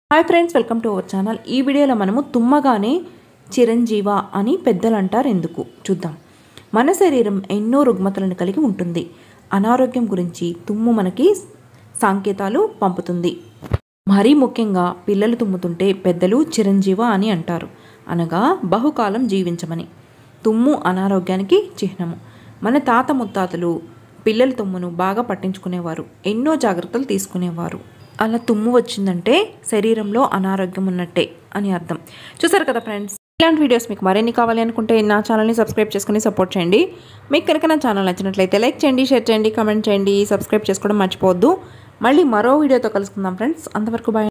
Hi friends, welcome to our channel. ఈ వీడియోలో మనము తుమ్మగానే చిరంజీవ అని పెద్దలు అంటారు ఎందుకు చూద్దాం. మన శరీరం ఎన్నో రుగ్మతలను కలిగి ఉంటుంది. అనారోగ్యం గురించి తుమ్ము మనకి సంకేతాలు పంపుతుంది. మరీ ముఖ్యంగా పిల్లలు తుమ్ముతుంటే పెద్దలు చిరంజీవ అని అంటారు, అనగా బహుకాలం జీవించమని. తుమ్ము అనారోగ్యానికి చిహ్నము. మన తాత ముత్తాతలు పిల్లల తుమ్మును బాగా పట్టించుకునేవారు, ఎన్నో జాగ్రత్తలు తీసుకునేవారు. అలా తుమ్ము వచ్చిందంటే శరీరంలో అనారోగ్యం ఉన్నట్టే అని అర్థం. చూసారు కదా ఫ్రెండ్స్, ఇలాంటి వీడియోస్ మీకు మరిన్ని కావాలి అనుకుంటే నా ఛానల్ని సబ్స్క్రైబ్ చేసుకుని సపోర్ట్ చేయండి. మీకు కనుక నా ఛానల్ నచ్చినట్లయితే లైక్ చేయండి, షేర్ చేయండి, కామెంట్ చేయండి, సబ్స్క్రైబ్ చేసుకోవడం మర్చిపోవద్దు. మళ్ళీ మరో వీడియోతో కలుసుకుందాం ఫ్రెండ్స్. అంతవరకు బాయ్.